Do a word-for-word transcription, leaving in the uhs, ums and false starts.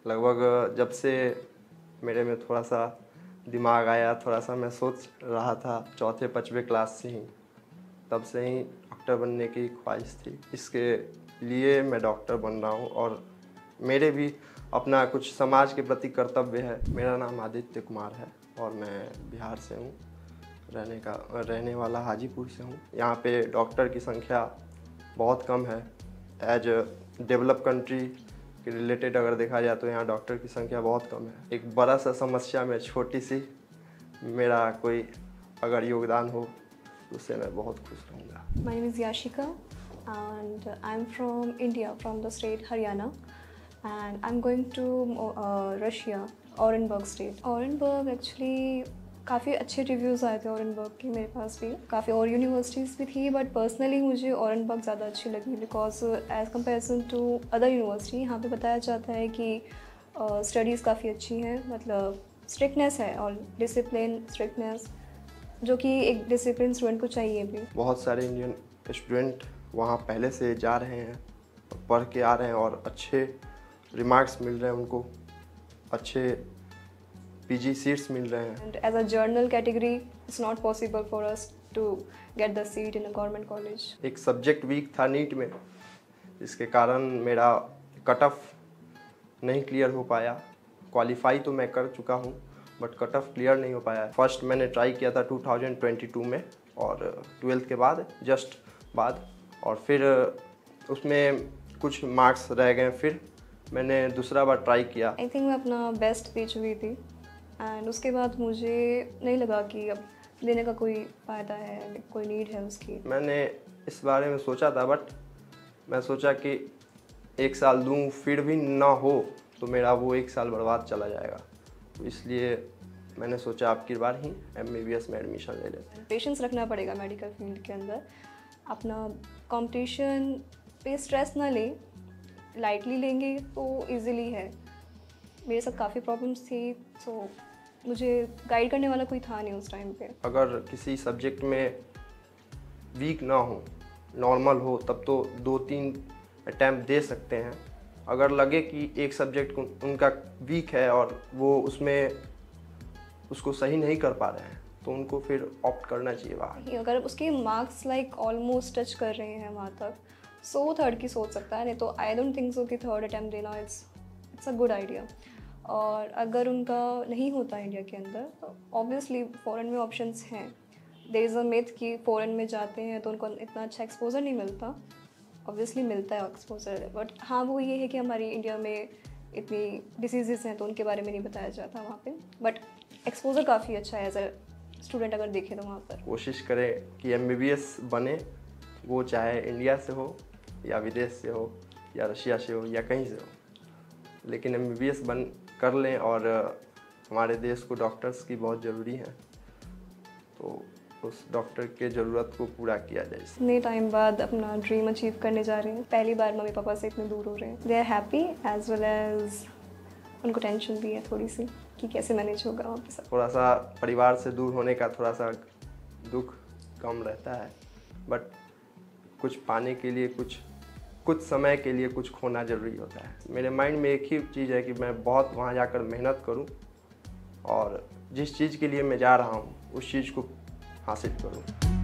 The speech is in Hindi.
लगभग जब से मेरे में थोड़ा सा दिमाग आया, थोड़ा सा मैं सोच रहा था चौथे पाँचवें क्लास से ही, तब से ही डॉक्टर बनने की ख्वाहिश थी। इसके लिए मैं डॉक्टर बन रहा हूँ और मेरे भी अपना कुछ समाज के प्रति कर्तव्य है। मेरा नाम आदित्य कुमार है और मैं बिहार से हूँ, रहने का रहने वाला हाजीपुर से हूँ। यहाँ पे डॉक्टर की संख्या बहुत कम है। एज डेवलप कंट्री के रिलेटेड अगर देखा जाए तो यहाँ डॉक्टर की संख्या बहुत कम है। एक बड़ा सा समस्या में छोटी सी मेरा कोई अगर योगदान हो तो उससे मैं बहुत खुश रहूँगा। My name is Yashika and I'm from India, from the state Haryana, and I'm going to uh, Russia, Orenburg state. Orenburg actually काफ़ी अच्छे रिव्यूज़ आए थे ऑरेनबर्ग के मेरे पास भी। काफ़ी और यूनिवर्सिटीज़ भी थी, बट पर्सनली मुझे ऑरेनबर्ग ज़्यादा अच्छी लगी because as comparison to other university यहाँ पे बताया जाता है कि स्टडीज़ uh, काफ़ी अच्छी हैं, मतलब स्ट्रिक्टनेस है और डिसिप्लिन, स्ट्रिक्टनेस जो कि एक डिसिप्लिन स्टूडेंट को चाहिए भी। बहुत सारे इंडियन स्टूडेंट वहाँ पहले से जा रहे हैं, पढ़ के आ रहे हैं और अच्छे रिमार्क्स मिल रहे हैं उनको, अच्छे पीजी सीट्स मिल रहे हैं। And as a journal category, it's not possible for us to get the seat in a government college. एक सब्जेक्ट वीक था नीट में, जिसके कारण मेरा कट ऑफ नहीं क्लियर हो पाया। क्वालिफाई तो मैं कर चुका हूँ बट कट ऑफ क्लियर नहीं हो पाया। फर्स्ट मैंने ट्राई किया था टू थाउजेंड ट्वेंटी टू में और ट्वेल्थ के बाद जस्ट बाद, और फिर उसमें कुछ मार्क्स रह गए, फिर मैंने दूसरा बार ट्राई किया। आई थिंक मैं अपना बेस्ट दे चुकी थी एंड उसके बाद मुझे नहीं लगा कि अब देने का कोई फ़ायदा है, कोई नीड है उसकी। मैंने इस बारे में सोचा था बट मैं सोचा कि एक साल दूँ फिर भी ना हो तो मेरा वो एक साल बर्बाद चला जाएगा, तो इसलिए मैंने सोचा आपकी बार ही एम बी बी एस में एडमिशन ले लेते हैं। पेशेंस रखना पड़ेगा मेडिकल फील्ड के अंदर। अपना कंपटीशन पे स्ट्रेस ना लें, लाइटली लेंगे तो इजीली है। मेरे साथ काफ़ी प्रॉब्लम्स थी, सो मुझे गाइड करने वाला कोई था नहीं उस टाइम पे। अगर किसी सब्जेक्ट में वीक ना हो, नॉर्मल हो, तब तो दो तीन अटैम्प्ट दे सकते हैं। अगर लगे कि एक सब्जेक्ट उनका वीक है और वो उसमें उसको सही नहीं कर पा रहे हैं तो उनको फिर ऑप्ट करना चाहिए बाहर। अगर उसके मार्क्स लाइक ऑलमोस्ट टच कर रहे हैं वहाँ तक, सो थर्ड की सोच सकता है, नहीं तो आई डोंट थिंक सो कि थर्ड अटैम्प्ट देना it's it's a good idea. और अगर उनका नहीं होता इंडिया के अंदर तो ऑब्वियसली फ़ॉरेन में ऑप्शंस हैं। देयर इज़ अ मिथ कि फ़ॉरेन में जाते हैं तो उनको इतना अच्छा एक्सपोजर नहीं मिलता। ऑब्वियसली मिलता है एक्सपोजर, बट हाँ वो ये है कि हमारी इंडिया में इतनी डिसीज़ हैं तो उनके बारे में नहीं बताया जाता वहाँ पे, बट एक्सपोजर काफ़ी अच्छा है एज अ स्टूडेंट अगर देखें तो वहाँ पर। कोशिश करें कि एम बी बी एस बने, वो चाहे इंडिया से हो या विदेश से हो या रशिया से हो या कहीं से हो, लेकिन एम बी बी एस बन कर लें। और हमारे देश को डॉक्टर्स की बहुत ज़रूरी है, तो उस डॉक्टर के ज़रूरत को पूरा किया जाए। इतने टाइम बाद अपना ड्रीम अचीव करने जा रहे हैं, पहली बार मम्मी पापा से इतने दूर हो रहे हैं। They are happy as well as उनको टेंशन भी है थोड़ी सी कि कैसे मैनेज होगा वहाँ पे सब। थोड़ा सा परिवार से दूर होने का थोड़ा सा दुख कम रहता है, बट कुछ पाने के लिए कुछ कुछ समय के लिए कुछ खोना ज़रूरी होता है। मेरे माइंड में एक ही चीज़ है कि मैं बहुत वहाँ जाकर मेहनत करूँ और जिस चीज़ के लिए मैं जा रहा हूँ उस चीज़ को हासिल करूँ।